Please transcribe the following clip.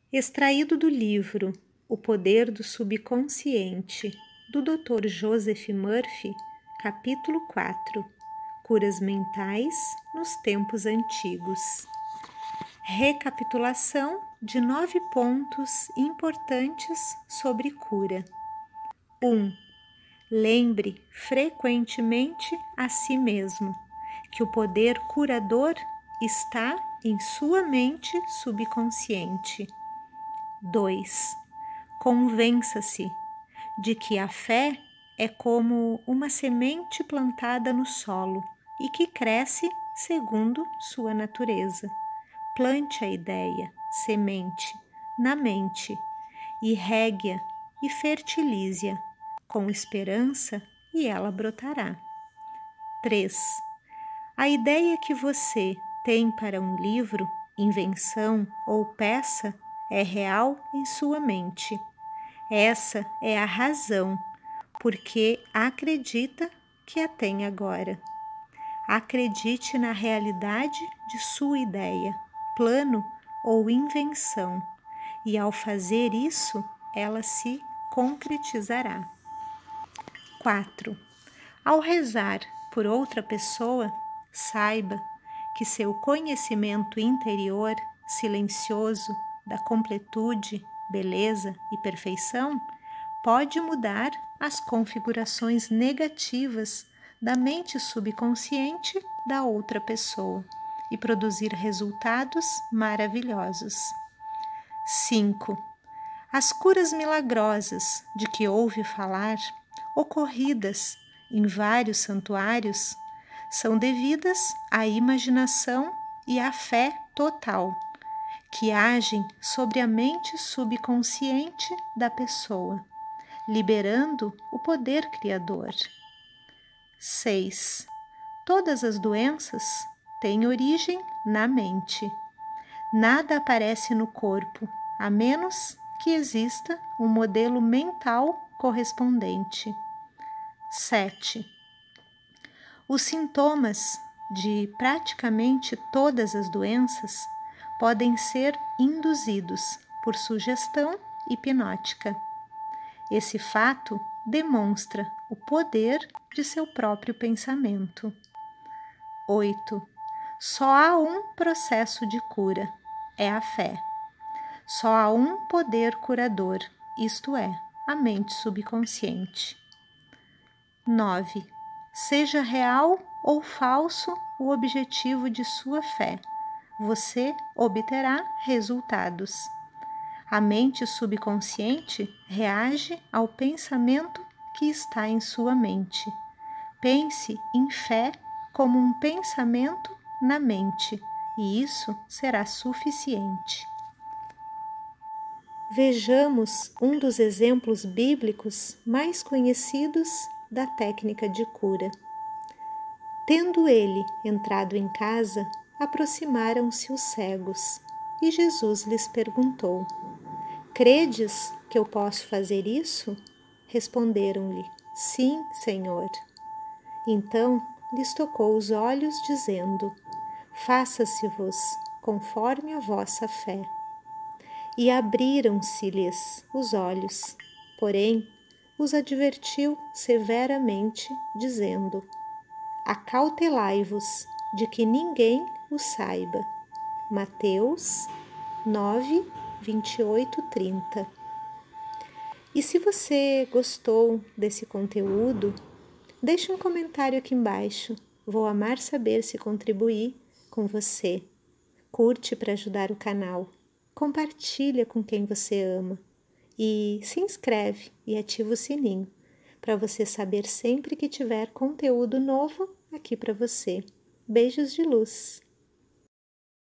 Extraído do livro O Poder do Subconsciente, do Dr. Joseph Murphy, capítulo 4, Curas Mentais nos Tempos Antigos. Recapitulação de 9 pontos importantes sobre cura. 1. Lembre frequentemente a si mesmo que o poder curador está em sua mente subconsciente. 2. Convença-se de que a fé é como uma semente plantada no solo e que cresce segundo sua natureza. Plante a ideia, semente, na mente e regue-a e fertilize-a com esperança e ela brotará. 3. A ideia que você tem para um livro, invenção ou peça é real em sua mente. Essa é a razão porque acredita que a tem agora. Acredite na realidade de sua ideia, plano ou invenção, e ao fazer isso, ela se concretizará. 4. Ao rezar por outra pessoa, saiba que seu conhecimento interior, silencioso, da completude, beleza e perfeição, pode mudar as configurações negativas da mente subconsciente da outra pessoa e produzir resultados maravilhosos. 5. As curas milagrosas de que ouve falar, ocorridas em vários santuários, são devidas à imaginação e à fé total, que agem sobre a mente subconsciente da pessoa, liberando o poder criador. 6. Todas as doenças têm origem na mente. Nada aparece no corpo, a menos que exista um modelo mental correspondente. 7. Os sintomas de praticamente todas as doenças podem ser induzidos por sugestão hipnótica. Esse fato demonstra o poder de seu próprio pensamento. 8. Só há um processo de cura, é a fé. Só há um poder curador, isto é, a mente subconsciente. 9. Seja real ou falso o objetivo de sua fé, você obterá resultados. A mente subconsciente reage ao pensamento que está em sua mente. Pense em fé como um pensamento na mente, e isso será suficiente. Vejamos um dos exemplos bíblicos mais conhecidos da técnica de cura. Tendo ele entrado em casa, aproximaram-se os cegos, e Jesus lhes perguntou: Credes que eu posso fazer isso? Responderam-lhe: Sim, Senhor. Então lhes tocou os olhos, dizendo: Faça-se-vos conforme a vossa fé. E abriram-se-lhes os olhos, porém os advertiu severamente, dizendo: Acautelai-vos de que ninguém o saiba. Mateus 9, 28, 30. E se você gostou desse conteúdo, deixe um comentário aqui embaixo. Vou amar saber se contribuir com você. Curte para ajudar o canal. Compartilha com quem você ama. E se inscreve e ativa o sininho para você saber sempre que tiver conteúdo novo aqui para você. Beijos de luz!